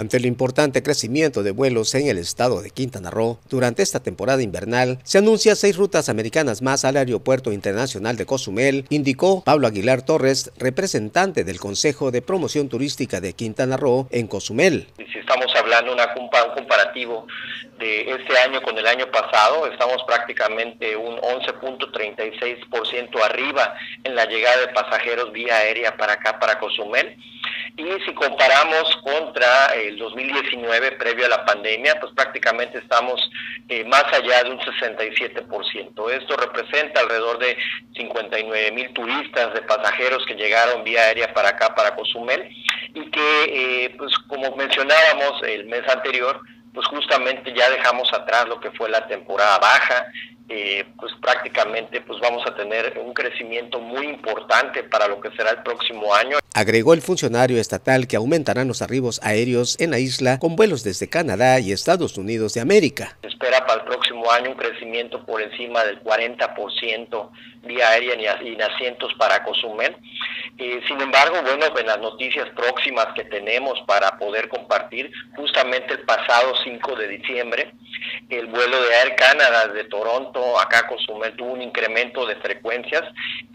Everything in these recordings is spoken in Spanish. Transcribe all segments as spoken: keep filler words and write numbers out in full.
Ante el importante crecimiento de vuelos en el estado de Quintana Roo, durante esta temporada invernal, se anuncia seis rutas americanas más al Aeropuerto Internacional de Cozumel, indicó Pablo Aguilar Torres, representante del Consejo de Promoción Turística de Quintana Roo en Cozumel. Si estamos hablando de un comparativo de este año con el año pasado, estamos prácticamente un once punto treinta y seis por ciento arriba en la llegada de pasajeros vía aérea para acá, para Cozumel. Y si comparamos contra el dos mil diecinueve, previo a la pandemia, pues prácticamente estamos eh, más allá de un sesenta y siete por ciento. Esto representa alrededor de cincuenta y nueve mil turistas, de pasajeros que llegaron vía aérea para acá, para Cozumel, y que, eh, pues como mencionábamos el mes anterior, pues justamente ya dejamos atrás lo que fue la temporada baja. Eh, pues prácticamente pues vamos a tener un crecimiento muy importante para lo que será el próximo año. Agregó el funcionario estatal que aumentarán los arribos aéreos en la isla con vuelos desde Canadá y Estados Unidos de América. Se espera para el próximo año un crecimiento por encima del cuarenta por ciento vía aérea y en asientos para Cozumel. Eh, sin embargo, bueno, en las noticias próximas que tenemos para poder compartir, justamente el pasado cinco de diciembre, el vuelo de Air Canada de Toronto acá a Cozumel tuvo un incremento de frecuencias.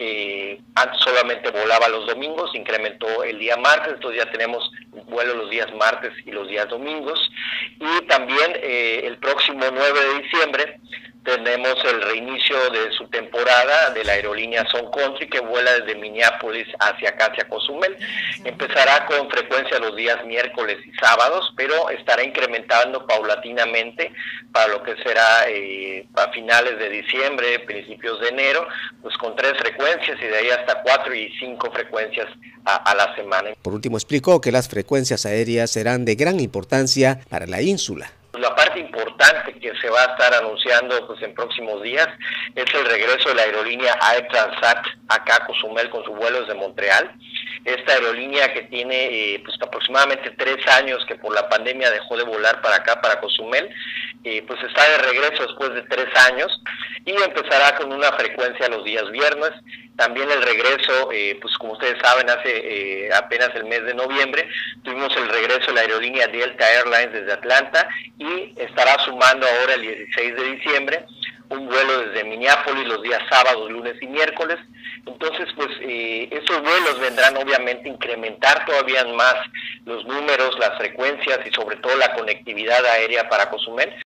Eh, antes solamente volaba los domingos, incrementó el día martes, entonces ya tenemos vuelos los días martes y los días domingos. Y también eh, el próximo nueve de diciembre tenemos el reinicio de su temporada de la aerolínea Sun Country, que vuela desde Minneapolis hacia acá, hacia Cozumel. Empezará con frecuencia los días miércoles y sábados, pero estará incrementando paulatinamente para lo que será eh, a finales de diciembre, principios de enero, pues con tres frecuencias y de ahí hasta cuatro y cinco frecuencias a, a la semana. Por último, explicó que las frecuencias aéreas serán de gran importancia para la ínsula. La parte importante que se va a estar anunciando pues en próximos días es el regreso de la aerolínea Air Transat acá a Cozumel con sus vuelos de Montreal. Esta aerolínea que tiene eh, pues aproximadamente tres años que por la pandemia dejó de volar para acá, para Cozumel, eh, pues está de regreso después de tres años y empezará con una frecuencia los días viernes. También el regreso, eh, pues como ustedes saben, hace eh, apenas el mes de noviembre, tuvimos el regreso de la aerolínea Delta Airlines desde Atlanta y estará sumando ahora el dieciséis de diciembre un vuelo desde Minneapolis los días sábados, lunes y miércoles. Entonces, pues eh, estos vuelos vendrán obviamente a incrementar todavía más los números, las frecuencias y sobre todo la conectividad aérea para Cozumel.